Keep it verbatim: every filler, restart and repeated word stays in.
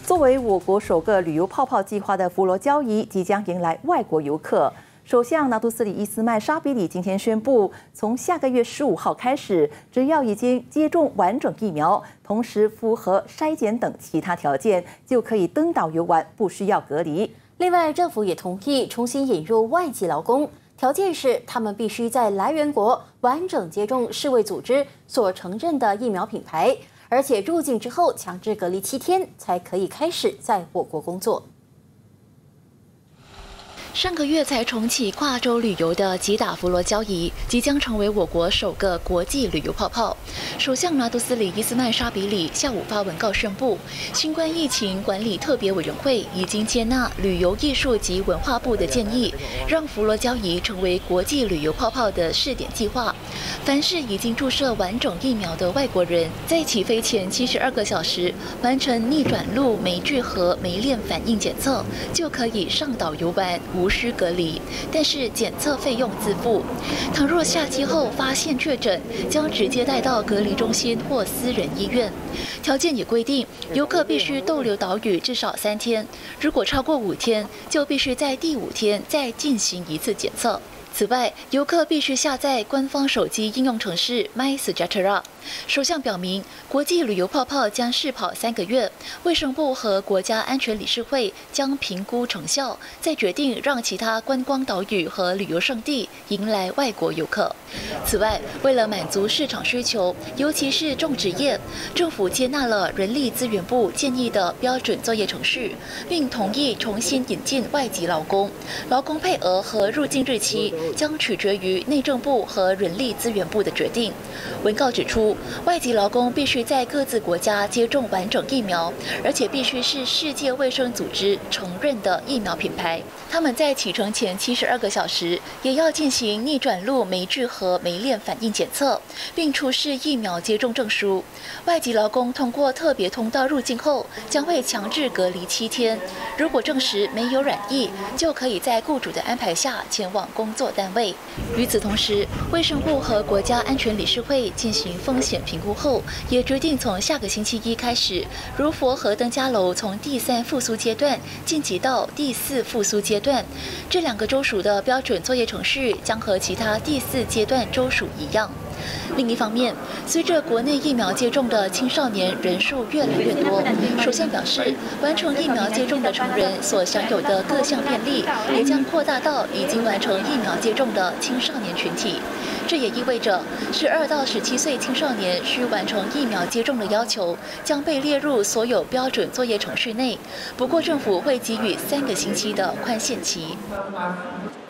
作为我国首个旅游泡泡计划的佛罗交易即将迎来外国游客。首相拿督斯里伊斯迈沙比里今天宣布，从下个月十五号开始，只要已经接种完整疫苗，同时符合筛检等其他条件，就可以登岛游玩，不需要隔离。 另外，政府也同意重新引入外籍劳工，条件是他们必须在来源国完整接种世卫组织所承认的疫苗品牌，而且入境之后强制隔离七天，才可以开始在我国工作。 上个月才重启跨州旅游的吉打佛罗交易，即将成为我国首个国际旅游泡泡。首相拿督斯里伊斯迈沙比里下午发文告宣布，新冠疫情管理特别委员会已经接纳旅游艺术及文化部的建议，让佛罗交易成为国际旅游泡泡的试点计划。凡是已经注射完整疫苗的外国人，在起飞前七十二个小时完成逆转录酶聚合酶链反应检测，就可以上岛游玩，无需隔离，但是检测费用自付。倘若下机后发现确诊，将直接带到隔离中心或私人医院。条件也规定，游客必须逗留岛屿至少三天，如果超过五天，就必须在第五天再进行一次检测。 此外，游客必须下载官方手机应用程式 MySejahtera。首相表明，国际旅游泡泡将试跑三个月，卫生部和国家安全理事会将评估成效，再决定让其他观光岛屿和旅游胜地迎来外国游客。此外，为了满足市场需求，尤其是种植业，政府接纳了人力资源部建议的标准作业程序，并同意重新引进外籍劳工，劳工配额和入境日期 将取决于内政部和人力资源部的决定。文告指出，外籍劳工必须在各自国家接种完整疫苗，而且必须是世界卫生组织承认的疫苗品牌。他们在启程前七十二个小时也要进行逆转录酶聚合酶链反应检测，并出示疫苗接种证书。外籍劳工通过特别通道入境后，将会强制隔离七天。如果证实没有染疫，就可以在雇主的安排下前往工作单位。 与此同时，卫生部和国家安全理事会进行风险评估后，也决定从下个星期一开始，如佛和登嘉楼从第三复苏阶段晋级到第四复苏阶段。这两个州属的标准作业程序将和其他第四阶段州属一样。 另一方面，随着国内疫苗接种的青少年人数越来越多，首相表示，完成疫苗接种的成人所享有的各项便利，也将扩大到已经完成疫苗接种的青少年群体。这也意味着，十二到十七岁青少年需完成疫苗接种的要求将被列入所有标准作业程序内。不过，政府会给予三个星期的宽限期。